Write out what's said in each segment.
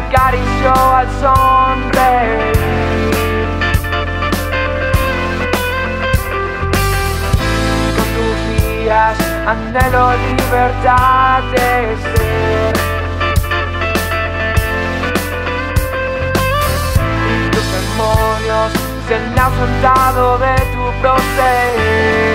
acarició al sonreír. Con tus días anhelo libertad de ser. Los demonios se han ausentado de tu proceder.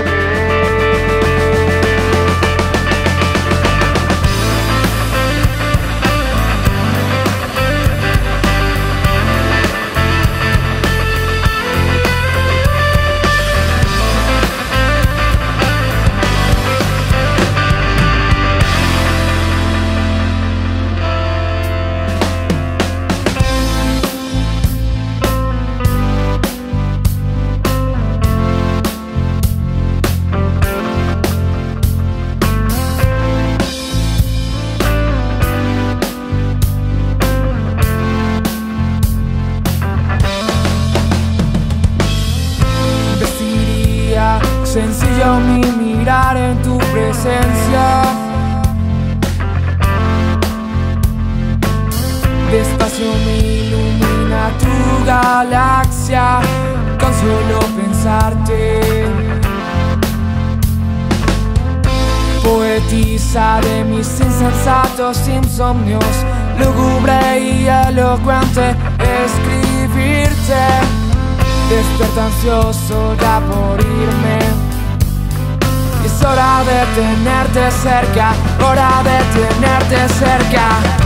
Sencillo mi mirar en tu presencia. Despacio me ilumina tu galaxia con solo pensarte. Poetisa de mis insensatos insomnios, lúgubre y elocuente escribirte. Despierto ansioso ya por irme. Es hora de tenerte cerca, hora de tenerte cerca.